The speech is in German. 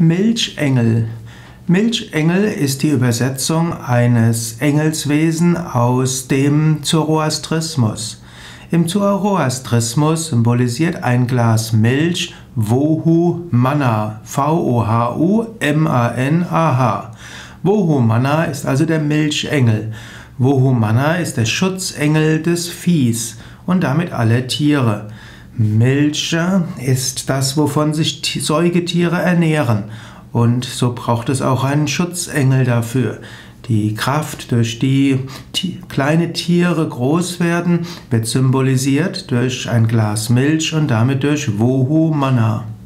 Milchengel. Milchengel ist die Übersetzung eines Engelswesen aus dem Zoroastrismus. Im Zoroastrismus symbolisiert ein Glas Milch Vohu Manna, V-O-H-U-M-A-N-A-H. Vohu Manna ist also der Milchengel. Vohu Manna ist der Schutzengel des Viehs und damit aller Tiere. Milch ist das, wovon sich Säugetiere ernähren. Und so braucht es auch einen Schutzengel dafür. Die Kraft, durch die kleine Tiere groß werden, wird symbolisiert durch ein Glas Milch und damit durch Vohu Manna.